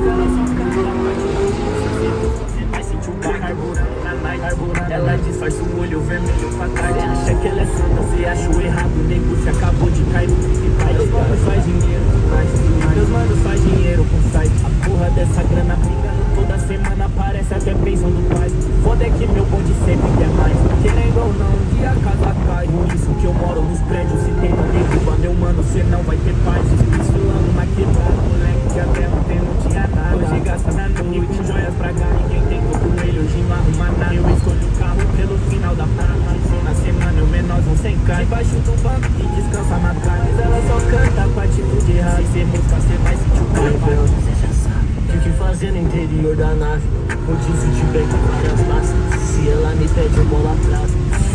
ela só canta você vai sentir o carburando na night. Ela disfarça o olho vermelho pra trás. Você acha que ela é santa, você achou errado. Nego, você acabou de cair no clique. Meus manos faz dinheiro demais. Meus manos faz dinheiro com site. A porra dessa grana pingando toda semana, parece até pensão do pai. Foda é que meu bonde sempre quer mais. Querendo ou não, um dia a casa cai. Por isso que eu moro nos prédios. Se tenta derrubar meu mano, cê não vai ter paz. Desfilando na quebrada, moleque que até ontem não tinha nada. Hoje gasta na noite com joias pra cá. Ninguém tentou com ele, hoje não arruma nada. Eu escolho o carro pelo final da praia. Na semana eu menorzinho sem cara. Debaixo do banco e descansa na cara. Mas ela só canta com atitude errada. Se ser música, cê vai sentir o carro. O que fazer no interior da nave? Rodízio de beck, várias massas. Se ela me pede, eu bola atrás.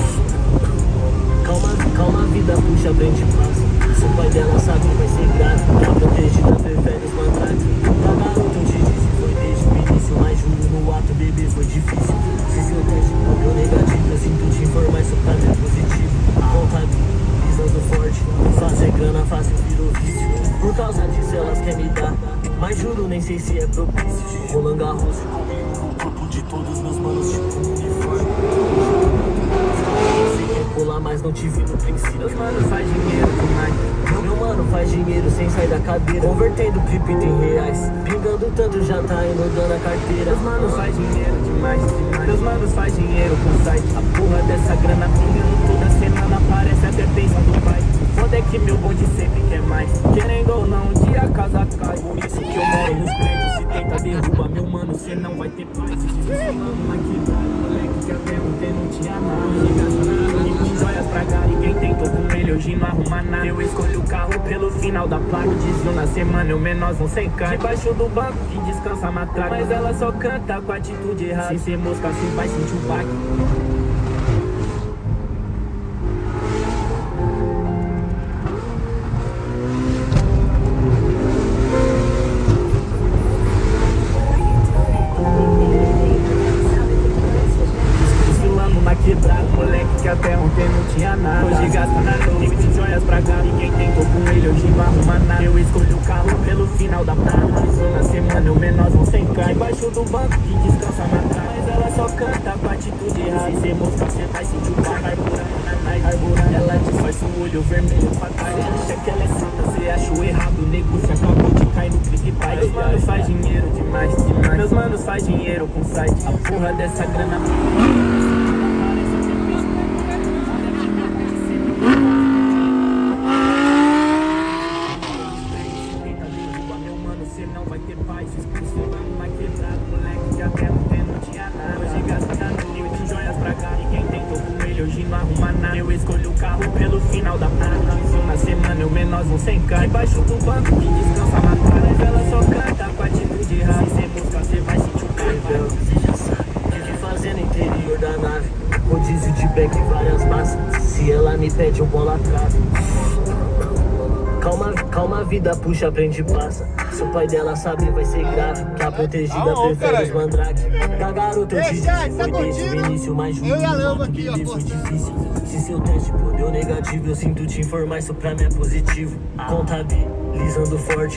Calma, a vida puxa, bem de passa. Se o pai dela sabe, vai ser grave. A protegida prefere os mandrake. Pra garoto, eu te disse, foi desde o início. Mas juro, no ato, bebê, foi difícil. Se seu teste deu negativo, eu sinto te informar, isso pra mim é positivo. Contabilizando forte, fazer grana fácil, virou vício. Por causa disso, elas querem me dar. Mas juro, nem sei se é propício. Roland Garros comigo no corpo de todos meus manos, tipo um uniforme. Sei que é pular, mas não te vi no princípio. Meus manos faz dinheiro demais. Meu mano faz dinheiro sem sair da cadeira. Convertendo cripto em reais. Pingando tanto, já tá inundando a carteira. Meus manos faz dinheiro demais. Meus manos faz dinheiro com site. A porra dessa grana pingando toda semana, parece até pensão do pai. Foda é que meu bonde sempre quer mais. Querendo ou não, um dia a casa cai. Por isso que eu moro nos prédios. Se tenta derrubar meu mano, cê não vai ter paz. Desfilando na quebrada, moleque que até ontem não tinha nada. E com joias pra cá, e quem tentou com ele hoje não arruma nada. Eu escolho o carro pelo final da placa. Desvio na semana, eu menorzinho sem cara. Debaixo do banco que descansa na traga. Mas ela só canta com atitude errada. Se ser mosca, cê vai sentir o baque. Quebrado, moleque que até ontem não tinha nada. Hoje gasta na noite de joias pra cá. Ninguém tentou com ele, hoje não arruma nada. Eu escolho o carro pelo final da praia. Isso na semana, eu menorzinho sem cara. Debaixo do banco que descansa na praia. Mas ela só canta com atitude errada. Se ser música, cê vai sentir o carro. Carburando, ela disfarça o olho vermelho pra trás. Cê acha que ela é santa, cê achou errado. Nego, cê acabou de cair no clique pai. Meus manos faz dinheiro demais. Meus manos faz dinheiro com site. A porra dessa grana não vai ter paz. Desfilando na quebrada, moleque que até ontem não tinha nada. Hoje gasta na noite com joias pra cá. E quem tentou com ele hoje não arruma nada. Eu escolho o carro pelo final da praia. Desvio na semana, eu menorzinho sem cara. Debaixo do banco que descansa na cara. Mas ela só canta com atitude errada. Se ser música, cê vai sentir o carro. Cê já sabe o que fazer no interior da nave. Rodízio de beck, várias massas. Se ela me pede, eu bola atrás. Calma, a vida puxa, prende e passa. Se o pai dela sabe, vai ser grave. Que a protegida prefere os mandrake. Da garota eu te disse, foi desde o início. Mas juro, no ato, bebê, foi difícil. Se seu teste deu negativo, eu sinto te informar, isso pra mim é positivo. Contabilizando forte.